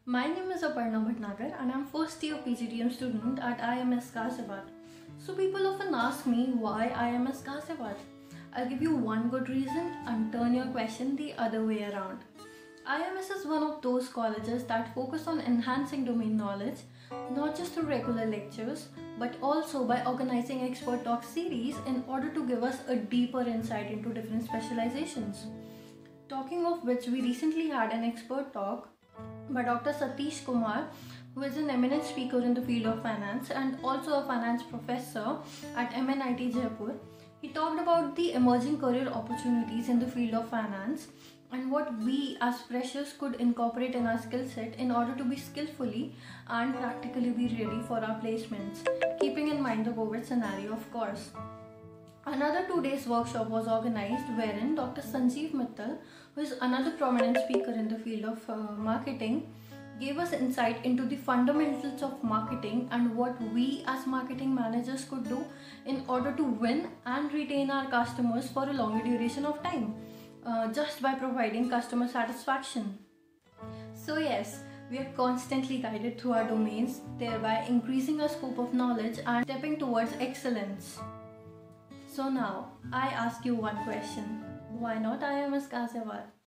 My name is Aparna Bhatnagar and I'm first year PGDM student at IMS Ghaziabad. So people often ask me why IMS Ghaziabad. I'll give you one good reason and turn your question the other way around. IMS is one of those colleges that focus on enhancing domain knowledge, not just through regular lectures, but also by organizing expert talk series in order to give us a deeper insight into different specializations. Talking of which, we recently had an expert talk by Dr. Satish Kumar, who is an eminent speaker in the field of finance and also a finance professor at MNIT Jaipur. He talked about the emerging career opportunities in the field of finance and what we as freshers could incorporate in our skill set in order to be skillfully and practically be ready for our placements, keeping in mind the COVID scenario, of course. Another 2 days workshop was organized wherein Dr. Sanjeev Mittal, who is another prominent speaker in the field of marketing, gave us insight into the fundamentals of marketing and what we as marketing managers could do in order to win and retain our customers for a longer duration of time, just by providing customer satisfaction. So yes, we are constantly guided through our domains, thereby increasing our scope of knowledge and stepping towards excellence. So now, I ask you one question. Why not IMS Ghaziabad?